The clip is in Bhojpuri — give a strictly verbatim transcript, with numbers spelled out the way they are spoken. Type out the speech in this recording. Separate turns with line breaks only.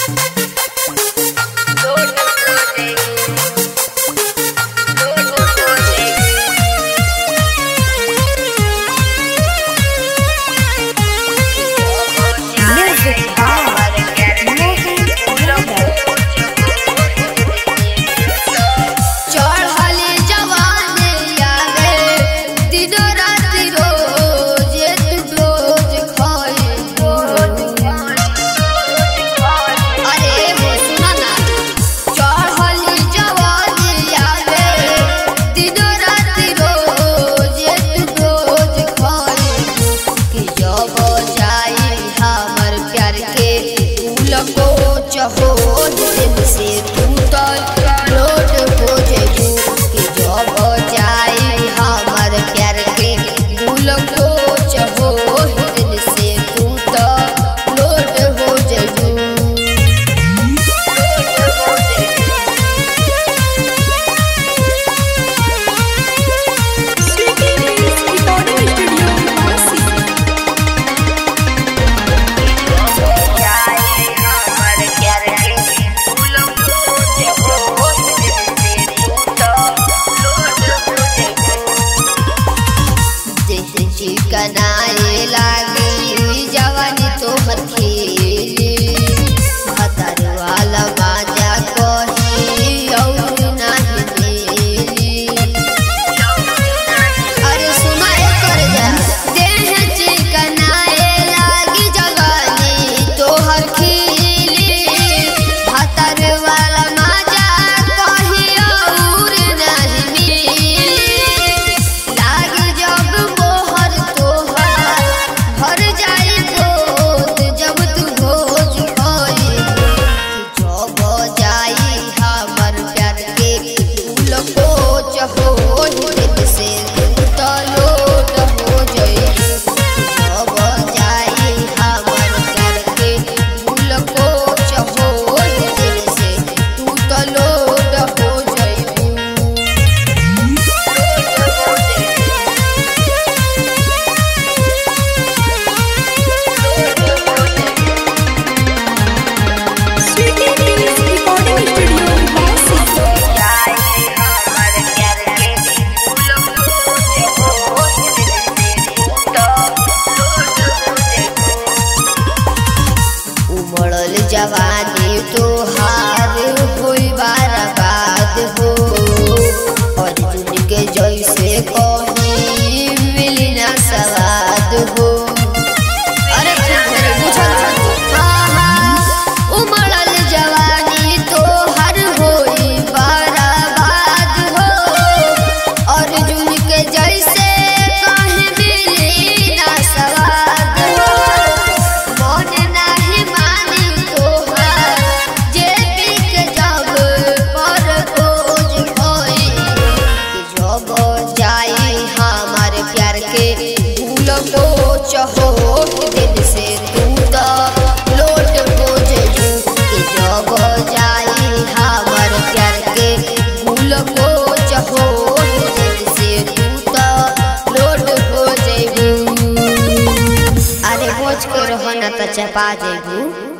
कनाए लागी जवानी तोहर खेली भतर वाला बाजा कही और नाही देली। अरे सुना कर जा देह चिकनाए लागी जवानी तोहर खेली भतर वाला बाजा कही और नाही मिली। लागी जब जवानी तोहार होई बर्बाद हो अर्जुन के जैसे कहीं मिली ना सवाद हो। अरे उमड़ल जवानी तोहार होई बर्बाद हो अर्जुन के जैसे कहीं मिली ना सवाद हो। मन नहीं चहो दिल से तू तो लोट हो जइबू कि जब जाई हमर प्यार के भूल को चहो दिल से तू तो लोट हो जइबू। अरे बोझ के रहो ना तो चपा जइबू।